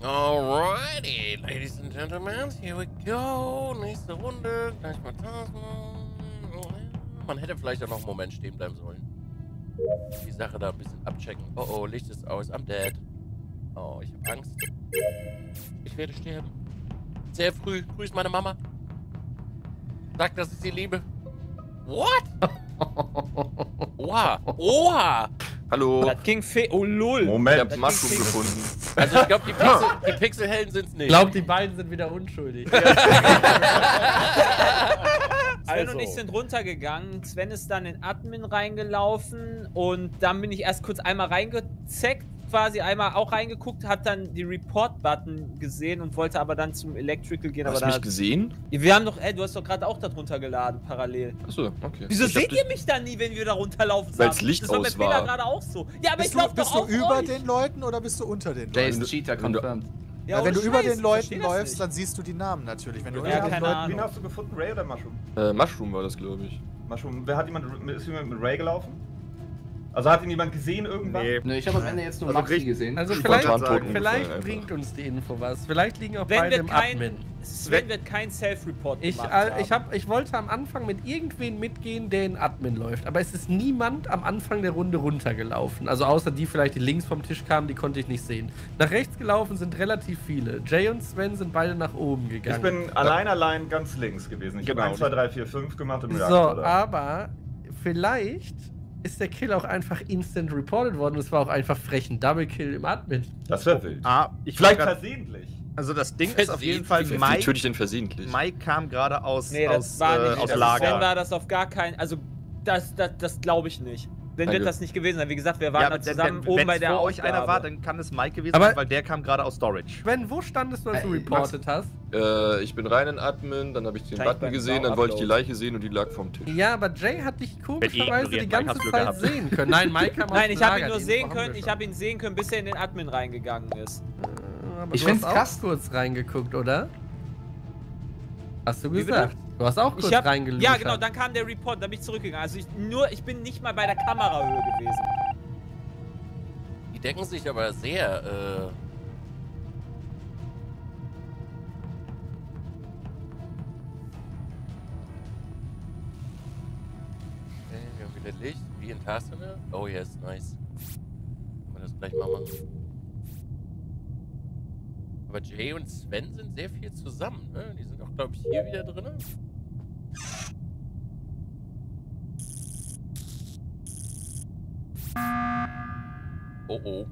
Alrighty, ladies and gentlemen, here we go. Nächste Runde, gleich mal Tasten. Man hätte vielleicht auch noch einen Moment stehen bleiben sollen. Die Sache da ein bisschen abchecken. Oh oh, Licht ist aus, I'm dead. Oh, ich hab Angst. Ich werde sterben. Sehr früh, grüß meine Mama. Sag, dass ich sie liebe. What? Oha, oha. Hallo. Das ging oh lol. Moment, ich hab Mushroom gefunden. Also ich glaube, die Pixelhelden sind's nicht. Ich glaube, die beiden sind wieder unschuldig. Sven und ich sind runtergegangen. Sven ist dann in Admin reingelaufen und dann bin ich erst kurz einmal reingezeckt, quasi einmal auch reingeguckt, hab dann die Report-Button gesehen und wollte aber dann zum Electrical gehen. Hast du mich gesehen? Wir haben doch, du hast doch gerade auch da drunter geladen, parallel. Achso, okay. Wieso seht ihr mich dann nie, wenn wir da runterlaufen? Weil's Licht das war aus bei Peter war. gerade auch so. Ja, aber Bist ich lauf bist doch du auf über euch. den Leuten oder bist du unter den Jay Leuten? ist Cheater confirmed. Ja, Weil wenn du ohne über Scheiß, den ich Leuten versteh das läufst, nicht. dann siehst du die Namen natürlich. Wenn du Ja, unter den keine Leuten Ahnung. Wen hast du gefunden? Ray oder Mushroom? Mushroom war das, glaube ich. Mushroom. Ist jemand mit Ray gelaufen? Also hat ihn jemand gesehen irgendwann? Nee, ich habe am Ende jetzt nur Also Maxi gesehen. Also Ich vielleicht, wollte antworten, vielleicht einfach. bringt uns die Info was. Vielleicht liegen auch Wenn beide wir im kein, Admin. Sven wird kein Self-Report Ich, gemacht haben. ich wollte am Anfang mit irgendwen mitgehen, der in Admin läuft. Aber es ist niemand am Anfang der Runde runtergelaufen. Also außer die vielleicht, die links vom Tisch kamen, die konnte ich nicht sehen. Nach rechts gelaufen sind relativ viele. Jay und Sven sind beide nach oben gegangen. Ich bin allein ganz links gewesen. Ich habe 1, 2, 3, 4, 5 gemacht im So, Reaktor da. aber vielleicht ist der Kill auch einfach instant reported worden. Es war auch einfach frechen Double-Kill im Admin. Das wäre wild. Vielleicht versehentlich. Also das Ding ist auf jeden Fall, Wie töte ich denn versehentlich? Mike kam gerade aus, Nee, das war nicht. aus Also Lager. Sven war das auf gar keinen. Also, das glaube ich nicht. Dann wird Danke. das nicht gewesen sein. Wie gesagt, wir waren da zusammen wenn oben bei der vor euch Aufgabe. einer war, dann kann es Mike gewesen Aber- sein, weil der kam gerade aus Storage. Sven, wo standest du, als du reported hast? Ich bin rein in Admin, dann habe ich den Gleich Button beim gesehen, dann wollte ich die Leiche sehen und die lag vom Tisch. Ja, aber Jay hat dich komischerweise die ignoriert, Mike, ganze hast Glück Zeit gehabt. sehen können. Nein, Mike kam aus Nein, dem ich habe ihn Lager, nur die sehen Info haben können. wir Ich schon. habe ihn sehen können, bis er in den Admin reingegangen ist. Aber Ich du find's hast krass. auch kurz reingeguckt, oder? Du Wie gesagt. Du hast auch kurz reingeluschert. Ja, genau, dann kam der Report, dann bin ich zurückgegangen. Also ich bin nicht mal bei der Kamerahöhe gewesen. Die decken sich aber sehr, Okay, wir haben wieder Licht, wie in Tastenne. Oh yes, nice. Können wir das gleich mal machen. Aber Jay und Sven sind sehr viel zusammen, ne? Die sind auch, glaube ich, hier wieder drin. Oh oh.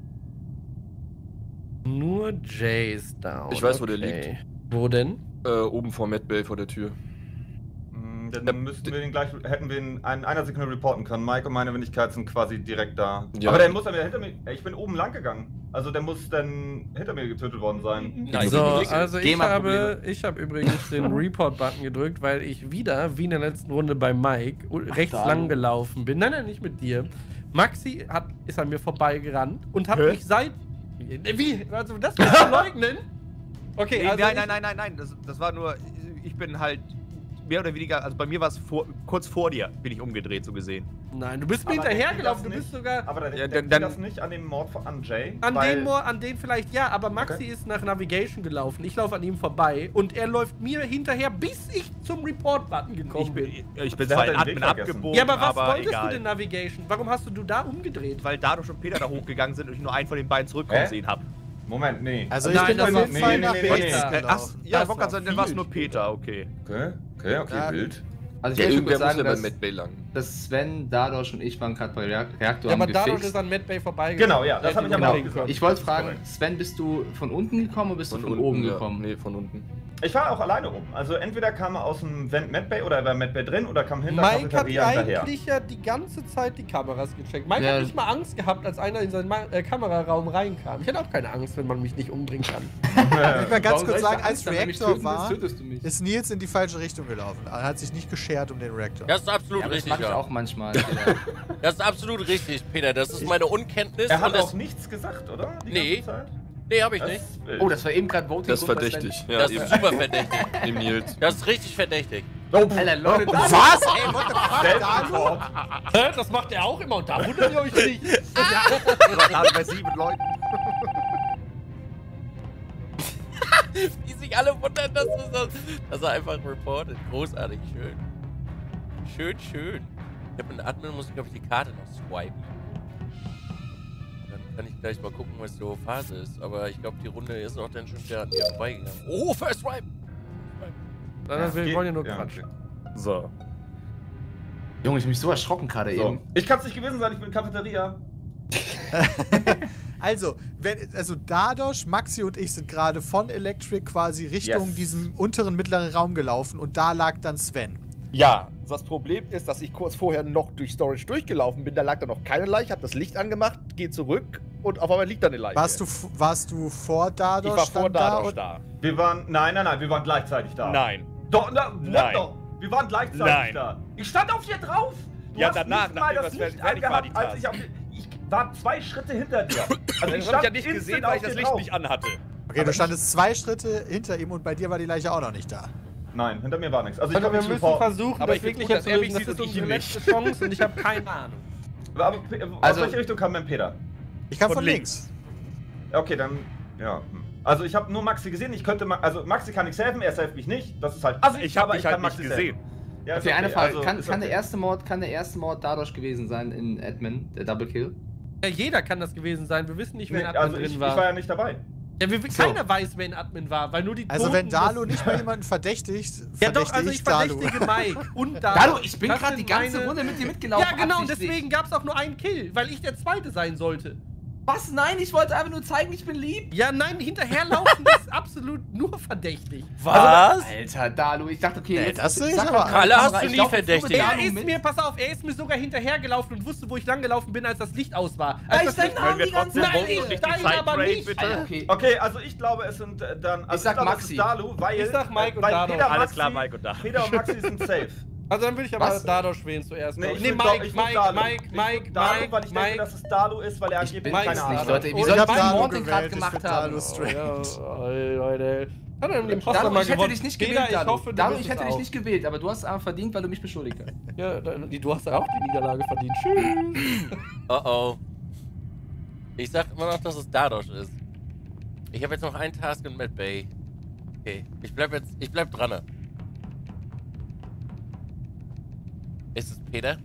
Nur Jay ist down. Ich weiß, wo der liegt. Wo denn? Oben vor Medbay vor der Tür. Dann müssten wir den gleich, hätten wir ihn in einer Sekunde reporten können. Mike und meine Wendigkeit sind quasi direkt da. Ja. Aber der muss dann wieder hinter mir. Ich bin oben lang gegangen. Also der muss dann hinter mir getötet worden sein. Nein, So, Probleme. also ich habe übrigens den Report-Button gedrückt, weil ich wieder, wie in der letzten Runde bei Mike, rechts lang gelaufen bin. Nein, nicht mit dir. Maxi ist an mir vorbeigerannt und hat mich seit... Wie? Also das willst du leugnen? Okay, Nee, also nein. Das war nur, ich bin halt mehr oder weniger, also bei mir war es kurz vor dir, bin ich umgedreht, so gesehen. Nein, du bist mir Aber hinterhergelaufen, denkt du das bist sogar... Aber Ja, denkt dann- das nicht an den Mord an Jay? An den vielleicht ja, aber Maxi ist nach Navigation gelaufen. Ich laufe an ihm vorbei und er läuft mir hinterher, bis ich zum Report-Button gekommen bin. Ich bin Der zwar hat in den Admin Weg vergessen. abgebogen, Ja, aber was aber wolltest egal. du denn Navigation? Warum hast du da umgedreht? Weil Dado und Peter da hochgegangen sind und ich nur einen von den beiden zurückkommen Hä? sehen habe. Moment, nee. Also Nein, ich bin das auf war- jeden Fall nee, nach nee, rechts nee. Ach, gelaufen. ja, Das ich war wollte gerade sagen, dann war es viel nur Peter, okay. Okay, Ja. wild. Also ich Ja, will schon irgendwer kurz muss sagen, ja bei dass, Medbay lang. dass Sven, Dadosch und ich waren gerade bei Reaktor Ja, haben aber dadurch gefixt. ist an Medbay vorbeigegangen. Genau, ja, das habe ich aber auch gesagt. Ich wollte fragen, Korrekt. Sven, bist du von unten gekommen oder bist du von unten, oben ja. gekommen? Nee, von unten. Ich war auch alleine rum. Also entweder kam er aus dem Vent Medbay oder er war Medbay drin oder kam hinter Mike hat Cafeteria hinterher. eigentlich ja die ganze Zeit die Kameras gecheckt. Mike Ja. hat nicht mal Angst gehabt, als einer in seinen Kameraraum reinkam. Ich hätte auch keine Angst, wenn man mich nicht umbringen kann. Ich will mal ganz Warum soll kurz ich sagen, da als Angst haben? Wenn mich Reaktor töten willst, war, tötest du mich. ist Nils in die falsche Richtung gelaufen. Er hat sich nicht geschert um den Reaktor. Das ist absolut Ja, aber das richtig, mache ich ja. auch manchmal. Peter. Das ist absolut richtig, Peter. Das ist meine Unkenntnis. Er hat und auch das, nichts gesagt, oder? Die Nee. ganze Zeit? Nee, hab ich Das nicht. ist wild. Oh, das war eben gerade Voting. Das ist verdächtig. Ja, Das eben. ist super verdächtig. Neben Nils. Das ist richtig verdächtig. Alter, Leute, das Was? Ey, what the fuck, Dado? Hä? Das macht er auch immer und da wundert ihr euch nicht. Gerade bei 7 Leuten. Wie sich alle wundern, dass er einfach reportet. Großartig, schön. Schön, schön. Ich habe einen Admin, muss ich glaube ich die Karte noch swipen. Dann kann ich gleich mal gucken, was so Phase ist. Aber ich glaube, die Runde ist auch dann schon wieder an mir vorbeigegangen. Oh, First Swipe! Wir wollen ja nur Quatsch. Okay. So. Junge, ich bin mich so erschrocken gerade eben. Ich kann es nicht gewesen sein, ich bin in Cafeteria. Also, Dadosh, Maxi und ich sind gerade von Electric quasi Richtung diesem unteren mittleren Raum gelaufen und da lag dann Sven. Ja, das Problem ist, dass ich kurz vorher noch durch Storage durchgelaufen bin. Da lag da noch keine Leiche, hab das Licht angemacht, geh zurück und auf einmal liegt da eine Leiche. Warst du vor Dadosh? Ich war vor Dadosh da. Wir waren, nein, wir waren gleichzeitig da. Nein. Doch, Nein. doch. Wir waren gleichzeitig da. Ich stand auf dir drauf. Du hast danach, nicht mal nachdem das das Licht fertig war, die angehabt, als ich war 2 Schritte hinter dir. Also Das habe ich ja nicht gesehen, weil ich das Licht nicht anhatte. Okay, du standest 2 Schritte hinter ihm und bei dir war die Leiche auch noch nicht da. Nein, hinter mir war nichts. Also wir müssen versuchen, aber das ich wirklich finde jetzt gut, dass er mich zu lösen. Das sieht ist und ich unsere ihn letzte Chance und ich habe keine Ahnung. Aber aus welche Richtung kam denn Peter? Ich kam von links. Okay, dann, ja. Also ich habe nur Maxi gesehen, also Maxi kann nichts helfen, er hilft mich nicht. Das ist halt Ich habe dich halt nicht gesehen. Ja, Okay, eine Frage. Also, Kann der erste Mord dadurch gewesen sein in Admin, der Double Kill? Ja, jeder kann das gewesen sein. Wir wissen nicht, wer in Admin also drin ich war. war ja nicht dabei. Ja, keiner weiß, wer in Admin war, weil nur die Also Toten wenn Dalu nicht mal jemanden verdächtigt, ja doch, also ich Dalu. verdächtige Mike und Dalu. Dalu, ich bin Das gerade die sind ganze meine- Runde mit dir mitgelaufen. Ja genau, absichtlich. deswegen gab es auch nur einen Kill, weil ich der Zweite sein sollte. Was? Nein, ich wollte einfach nur zeigen, ich bin lieb. Ja, nein, hinterherlaufen ist absolut nur verdächtig. Was? Alter, Dalu, ich dachte, okay, Nee, jetzt das sehe ich sag aber- mal, Kalle, hast du ich nie glaub, verdächtigt? Dalu Er ist mit. mir, pass auf, er ist mir sogar hinterhergelaufen und wusste, wo ich langgelaufen bin, als das Licht aus war. Ja, Als ich das Licht Namen die ganze Nein, Zeit. voten und nicht die nein, Zeit aber trade, nicht. bitte. Alter, okay. Okay, also ich glaube, es sind dann. Also Ich sag glaube, Maxi. Es ist Dalu, weil. Ich sag Mike und weil Dalu. Peter, Alles klar, Mike und Dalu. Peter und Maxi sind safe. Also dann würde ich aber Was? Dadosh wählen zuerst. Nee, Nee, ich nee, würd Mike, ich würd Mike, Dalu. Mike, Ich Mike, würd Dalu, Mike, weil ich denke, dass es Dalu ist, weil er Ich bin angeblich keine es Ahnung nicht, hat. Leute. Wie Ich soll ich hab meinen Dalu Mord denn gerade gewählt, ich gemacht find haben? Dalu straight. Leute. Hat er den Imposter Dalu, mal ich hätte gewonnen? dich nicht Peter, gewählt, ich Dalu. hoffe, du Dalu, bist ich hätte es dich auch. nicht gewählt, aber du hast es einfach verdient, weil du mich beschuldigt hast. Ja, du hast ja auch die Niederlage verdient. Tschüss. Oh oh. Ich sag immer noch, dass es Dadosh ist. Ich habe jetzt noch einen Task in Mad Bay. Okay, ich bleib dran. Ist es Peter?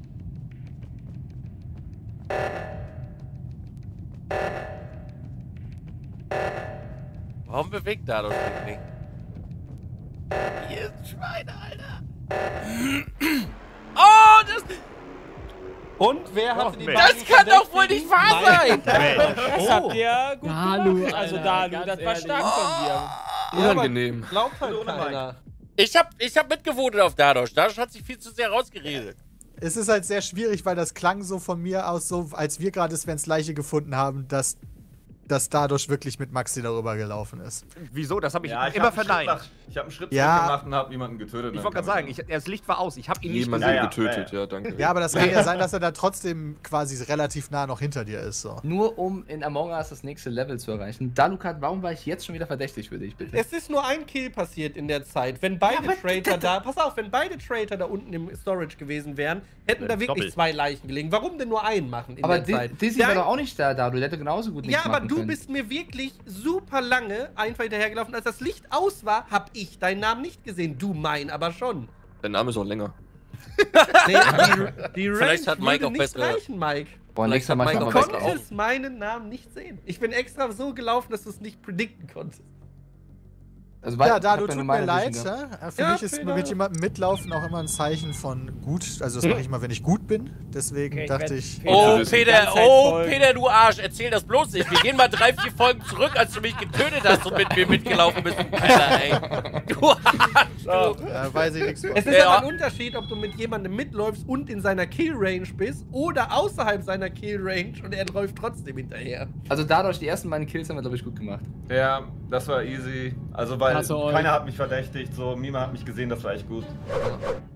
Warum bewegt Dadosh sich nicht? Hier ist ein Schwein, Alter. Oh, das... Und wer hatte die Mensch. beiden Das kann doch wohl Verdächtigen? nicht wahr sein! Das habt ihr gut Dalu, gemacht. Also Alter, Dalu, ganz das war ehrlich. stark von dir. Ja, aber Unangenehm. Glaubt halt Ohne Mike. keiner. Ich hab mitgewohnt auf Dadosh. Dadosh hat sich viel zu sehr rausgeredet. Es ist halt sehr schwierig, weil das klang so von mir aus so, als wir gerade Svens Leiche gefunden haben, dass Dadosh wirklich mit Maxi darüber gelaufen ist. Wieso? Das habe ich Ja, immer verneint. Ich habe einen Schritt Ja. zurück gemacht und habe jemanden getötet. Ich wollte gerade sagen, das Licht war aus. Ich habe ihn nicht Jemanden gesehen. Ja, getötet, ja. ja, danke. Ja, aber das kann ja sein, dass er da trotzdem quasi relativ nah noch hinter dir ist. So. Nur um in Among Us das nächste Level zu erreichen. Dalukat, warum war ich jetzt schon wieder verdächtig für dich, bitte? Es ist nur ein Kill passiert in der Zeit. Wenn beide Traitor da, pass auf, wenn beide Traitor da unten im Storage gewesen wären, hätten da wirklich Doppelt. 2 Leichen gelegen. Warum denn nur einen machen in Aber der Zeit? Dizzy Der war doch auch nicht da, Dalu. Der hätte genauso gut nichts Ja, aber machen du können. bist mir wirklich super lange einfach hinterhergelaufen. Als das Licht aus war, hab ich deinen Namen nicht gesehen. Du mein aber schon. Der Name ist auch länger. Nee, die Vielleicht hat Range Mike würde auch nicht bessere- reichen, Mike. Boah, nächstes Mal mach ich Mike mal Du auch was besser. auf. konntest meinen Namen nicht sehen. Ich bin extra so gelaufen, dass du es nicht predikten konntest. Also, Ja, ich Dalu, hab ja tut nur mir meine leid. Vision gehabt. Ja? Für Ja, mich ist Peter. mit jemandem mitlaufen auch immer ein Zeichen von gut. Also das mache ich immer, wenn ich gut bin. Deswegen Okay, dachte ich ich... werd- Oh, die Peter, ganze Zeit oh, folgen. Peter, du Arsch, erzähl das bloß nicht. Wir gehen mal 3, 4 Folgen zurück, als du mich getötet hast und mit mir mitgelaufen bist. Alter, ey. Du Arsch, du. Da weiß ich nichts von. Es ist Ja. aber ein Unterschied, ob du mit jemandem mitläufst und in seiner Kill-Range bist oder außerhalb seiner Kill-Range und er läuft trotzdem hinterher. Also dadurch, die ersten beiden Kills haben wir, glaube ich, gut gemacht. Ja, das war easy. Also, weil Klasse euch. keiner hat mich verdächtigt. So, Mima hat mich gesehen, das war echt gut.